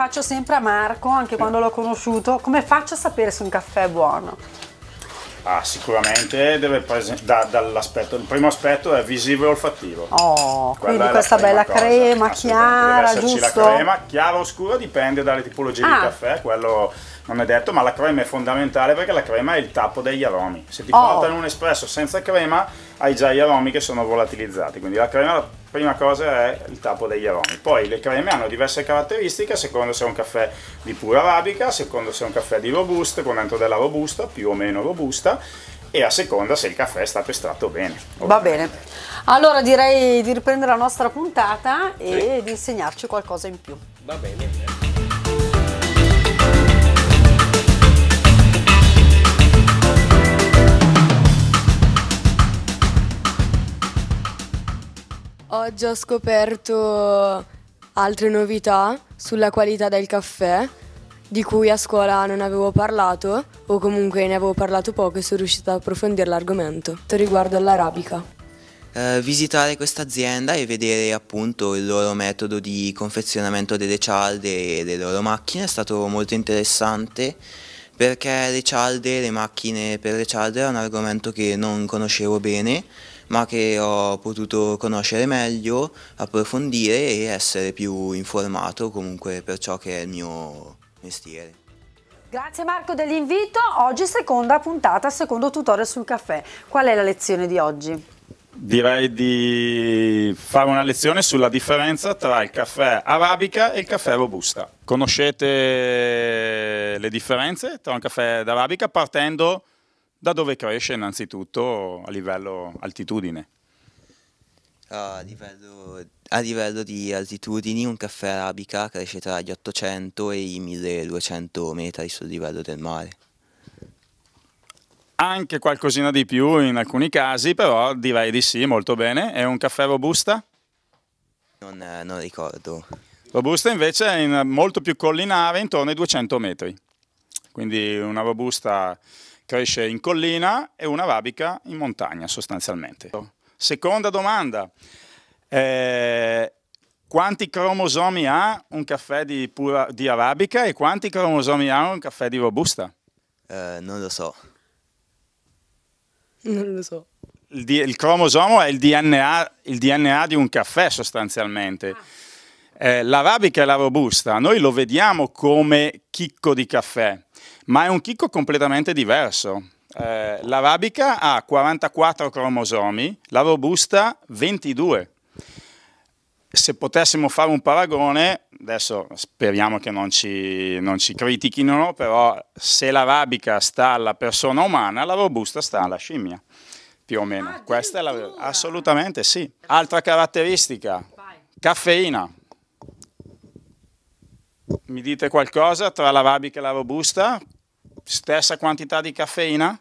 faccio sempre a Marco, anche quando l'ho conosciuto, come faccio a sapere se un caffè è buono? Sicuramente deve dall'aspetto, il primo aspetto è visivo e olfattivo. Oh, quindi questa bella crema chiara, deve esserci giusto? la crema, chiara o scura dipende dalle tipologie di caffè, quello non è detto, ma la crema è fondamentale perché la crema è il tappo degli aromi. Se ti portano un espresso senza crema, hai già gli aromi che sono volatilizzati, quindi la crema, la prima cosa, è il tappo degli aromi. Poi le creme hanno diverse caratteristiche, a seconda se è un caffè di pura arabica, a seconda se è un caffè di robusta, con dentro della robusta, più o meno robusta, e a seconda se il caffè è stato estratto bene. Va bene, allora direi di riprendere la nostra puntata e di insegnarci qualcosa in più. Va bene. Oggi ho scoperto altre novità sulla qualità del caffè, di cui a scuola non avevo parlato, o comunque ne avevo parlato poco e sono riuscita ad approfondire l'argomento. Riguardo all'arabica. Visitare questa azienda e vedere appunto il loro metodo di confezionamento delle cialde e delle loro macchine è stato molto interessante, perché le macchine per le cialde è un argomento che non conoscevo bene, ma che ho potuto conoscere meglio, approfondire e essere più informato comunque per ciò che è il mio mestiere. Grazie Marco dell'invito. Oggi seconda puntata, secondo tutorial sul caffè. Qual è la lezione di oggi? Direi di fare una lezione sulla differenza tra il caffè arabica e il caffè robusta. Conoscete le differenze tra un caffè d'arabica partendo da dove cresce innanzitutto a livello altitudine? A livello di altitudini un caffè arabica cresce tra gli 800 e i 1200 metri sul livello del mare. Anche qualcosina di più in alcuni casi, però direi di sì, molto bene. È un caffè robusta? Non ricordo. Robusta invece è molto più collinare, intorno ai 200 metri. Quindi una robusta cresce in collina e una arabica in montagna sostanzialmente. Seconda domanda, quanti cromosomi ha un caffè di arabica e quanti cromosomi ha un caffè di robusta? Non lo so. Non lo so. Il cromosomo è il DNA di un caffè sostanzialmente. L'arabica e la robusta noi lo vediamo come chicco di caffè, ma è un chicco completamente diverso. L'arabica ha 44 cromosomi, la robusta 22. Se potessimo fare un paragone, adesso speriamo che non ci critichino, però se l'arabica sta alla persona umana, la robusta sta alla scimmia, più o meno. Questa è assolutamente sì. Altra caratteristica, caffeina. Mi dite qualcosa tra l'arabica e la robusta? Stessa quantità di caffeina?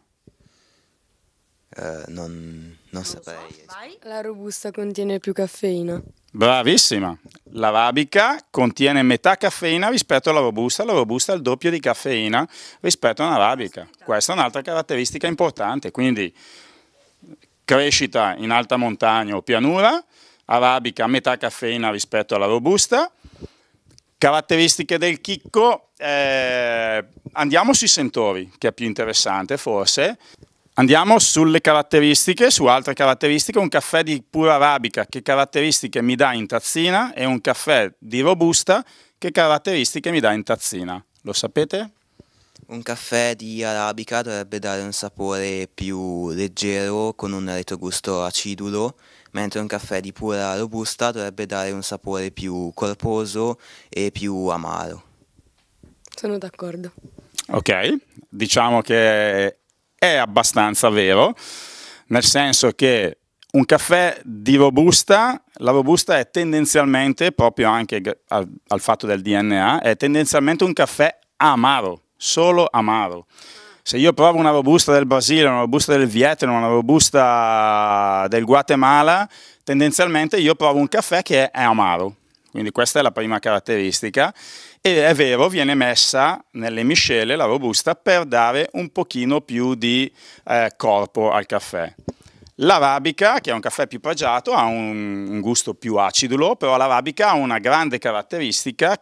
Non saprei. La robusta contiene più caffeina. Bravissima. L'arabica contiene metà caffeina rispetto alla robusta ha il doppio di caffeina rispetto all'arabica. Questa è un'altra caratteristica importante, quindi crescita in alta montagna o pianura, arabica metà caffeina rispetto alla robusta. Caratteristiche del chicco, andiamo sui sentori, che è più interessante forse. Andiamo sulle caratteristiche, su altre caratteristiche. Un caffè di pura arabica, che caratteristiche mi dà in tazzina, e un caffè di robusta, che caratteristiche mi dà in tazzina. Lo sapete? Un caffè di arabica dovrebbe dare un sapore più leggero con un retrogusto acidulo, mentre un caffè di pura robusta dovrebbe dare un sapore più corposo e più amaro. Sono d'accordo. Ok, diciamo che è abbastanza vero, nel senso che un caffè di robusta, la robusta è tendenzialmente, proprio anche al fatto del DNA, è tendenzialmente un caffè amaro, solo amaro. Se io provo una robusta del Brasile, una robusta del Vietnam, una robusta del Guatemala, tendenzialmente io provo un caffè che è amaro. Quindi questa è la prima caratteristica. E è vero, viene messa nelle miscele la robusta per dare un pochino più di corpo al caffè. L'arabica, che è un caffè più pregiato, ha un gusto più acidulo, però l'arabica ha una grande caratteristica che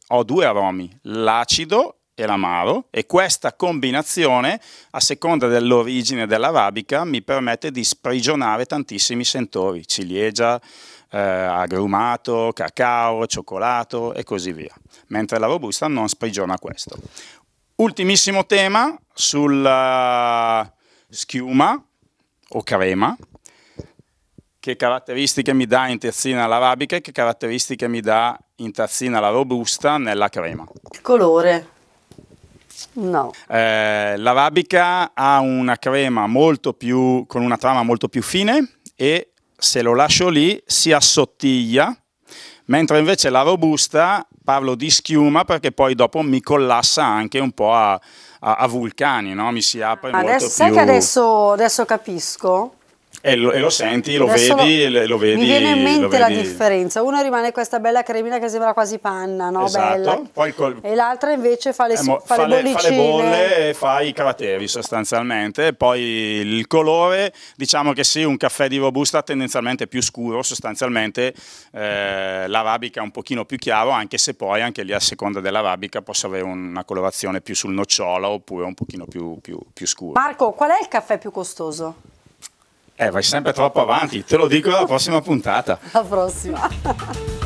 ho due aromi, l'acido e l'amaro, e questa combinazione, a seconda dell'origine dell'arabica, mi permette di sprigionare tantissimi sentori, ciliegia, agrumato, cacao, cioccolato e così via, mentre la robusta non sprigiona questo. Ultimissimo tema sulla schiuma o crema. Che caratteristiche mi dà in terzina l'arabica e che caratteristiche mi dà in terzina la robusta nella crema? Il colore? No. L'arabica ha una crema con una trama molto più fine e se lo lascio lì si assottiglia, mentre invece la robusta, parlo di schiuma perché poi dopo mi collassa anche un po' a vulcani, no? Mi si apre molto più... Sai che adesso capisco? E lo senti, lo Adesso vedi. Mi viene in mente la differenza. Uno rimane questa bella cremina che sembra quasi panna, no? Esatto. Bella. Poi E l'altra invece fa le bollicine. Fa le bolle e fa i cratteri sostanzialmente. E poi il colore, diciamo che sì, un caffè di robusta tendenzialmente più scuro, sostanzialmente l'arabica è un pochino più chiaro, anche se poi anche lì a seconda dell'arabica posso avere una colorazione più sul nocciola oppure un pochino più scuro. Marco, qual è il caffè più costoso? Vai sempre troppo avanti, te lo dico alla prossima puntata. La prossima.